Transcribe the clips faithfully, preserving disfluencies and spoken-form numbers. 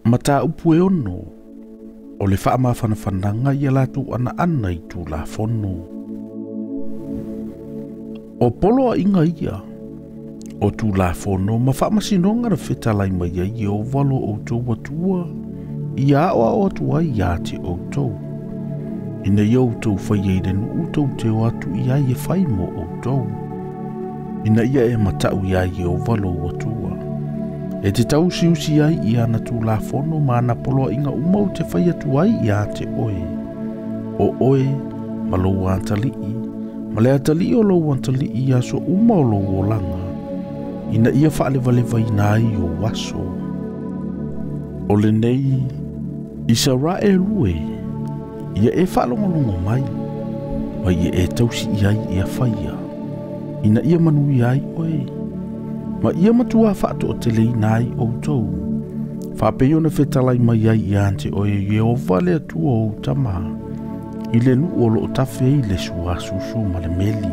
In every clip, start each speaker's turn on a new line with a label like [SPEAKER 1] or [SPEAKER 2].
[SPEAKER 1] Mata upu e ono, o le wha ma whanawhananga ia latu ana ana i tū la whono. O polo a inga ia, o tū la whono, ma wha masinonga na whetalai mai ai o walo o tō watua, ia o a o atua ia te o tō. Ina iau tō whai eirenu u tō te o atu ia i e whai mo o tō. Ina ia e matau ia i o walo o atua. E te tau siusi ai i ana tū la whono ma ana polo inga umau te whai atu ai i a te oe. O oe, ma lou antalii, ma le antalii o lou antalii i aso uma o lou o langa. Ina ia whaale vale vai nai o waso. O le nei, isa ra e rue, ia e whaalongolongo mai, ma ia e tausi i ai i a whaia. Ina ia manui ai oe. Ma ia matua whaato o te lei nai o tau. Whapeo na whetalai mai ai i ante o e e o vale atua o tama. I le nu o lo tafe i le sua susu ma le meli.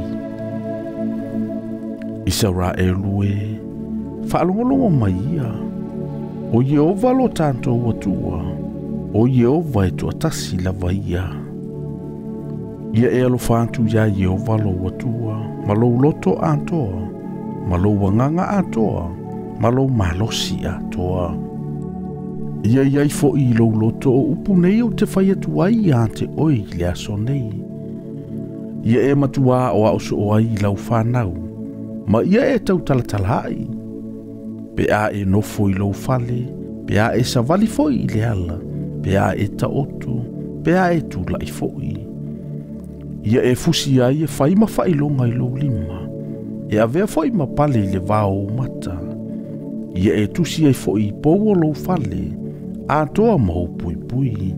[SPEAKER 1] Isa ra e lue. Whaalongolongo mai ia. O i o valo tanto o atua. O i o vai to atasi la vai ia. Ia e alo whantu ia i o valo o atua. Ma lo loto antoa. Malo wanganga atoa, malo malosi atoa. Ia iai fo i lo loto o upu nei o te whai atu ai i ante oi i le aso nei. Ia e matua o auso o ai i lau whanau, ma ia e tau talatalai. Pe a e nofo i lau fale, pe a e savali fo i le ala, pe a e ta oto, pe a e tula i fo i. Ia e fusi ai e whai ma whai longa i lau lima. E a vea foi ma pale le vao mata. Ia e tusi ai foi pou lo fale. A toa mau pui pui.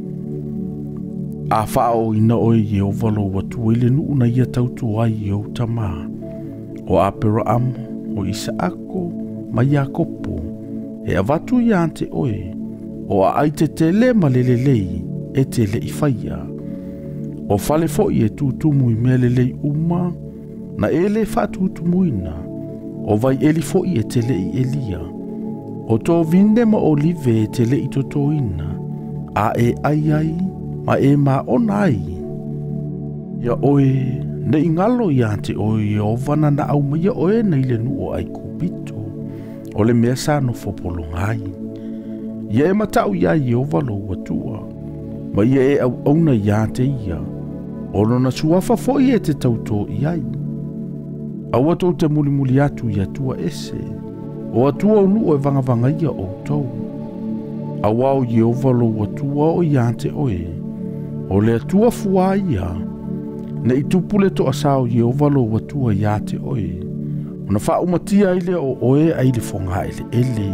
[SPEAKER 1] A fao ina oi e o valo watu ele nu una ia tautu ai e o tama. O apera amo, o isa ako, ma ia kopo. E a vatu ia ante oi. O a aite te le ma lelelei e te le i whaia. O fale foi e tutumu i mea lelei uma. Na ele fatu tumuina, o vai eli fo i e tele i elia. O tō vinde ma olive e tele i totoina, a e ai ai, ma e ma onai. Ia oe, ne ingalo i ante oe o vana na au maia oe na ile nu o ai kupito, o le mea sano fo polongai. Ia e matau ia i o valo watua, ma ia e au auna i ante ia, o lona suafa fo i e te tauto i ai. Aua tau te muli muli atu i atua ese. O atua o nu o e vanga vanga ia o tau. Aua o i ovalo o atua o i ante oe. O le atua fua ia. Ne i tupule to asao i ovalo o atua i ate oe. O na wha umatia ile o oe a ile fonga ele ele.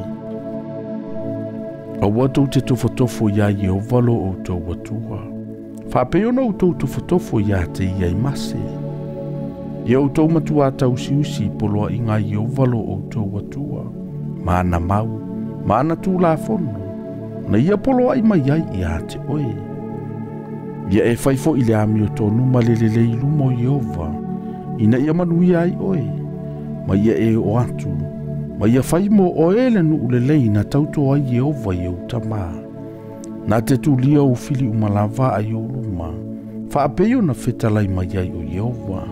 [SPEAKER 1] Aua tau te tofotofo ia i ovalo o tau atua. Wha peona o tau tofotofo i ate i ai mase. Ia o tau matua tau siusi poloa i ngā i o valo o tau atua. Mana mau, mana tū la fono. Na ia poloa i mai ai i ate oe. Ia e whaifo i le ami o tonu ma lelele i lumo i ova. Ina ia manui ai oe. Ma ia e o atu. Ma ia whaimo o ele nu ulelei na tauto ai i ova i o tama. Na te tu lia o fili umalava ai o luma. Whaapeo na whetalai mai ai o i ova.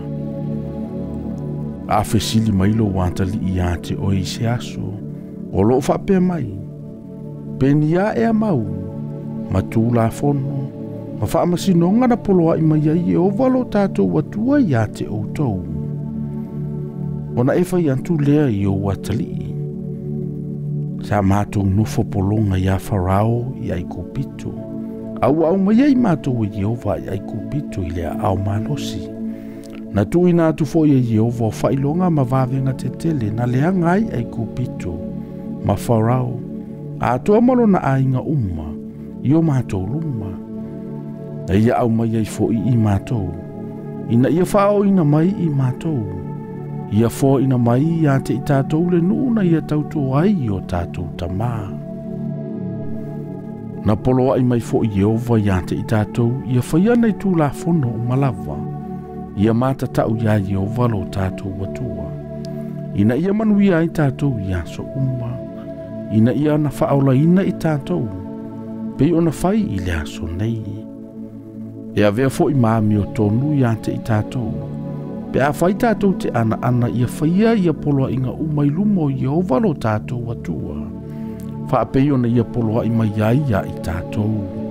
[SPEAKER 1] A fesili mai lo wantali i ate o i se aso. O lo whape mai. Penia e a mau. Ma tū la fono. Ma wha amasinonga na poloa i mai ai e o valo tātou watua i ate o tau. O na ewa i antu lea i o watali. Sa mātou nufo polonga i a wharao i ai kupito. Au au mai ai mātou i Jehova i ai kupito i lea au malosi. Na tui nā tu fo i Jehova o whailonga ma wawenga te tele na lea ngai ai kupito. Ma wharao. A toa malo na ainga umma. I o mātou luma. Na ia au mai ai fo i i mātou. Ina ia whao ina mai i mātou. Ia fo ina mai i ate i tātou le nuna ia tauto ai o tātou tamaa. Na poloa i mai fo i Jehova i ate i tātou. Ia whaiana i tū la fono o malawa. Ia mata tau ia Jehova lo tātou watua. Ina ia manuia i tātou i aso umma. ina ia na whaolaina i tātou, pei ona whai i le aso nei. E a vea fo i maami o tonu i ante i tātou, pe a whai tātou te ana ana ia whaia ia poloa inga umailumo i Jehova lo tātou atua. Wha pei ona ia poloa i mai ai ia i tātou.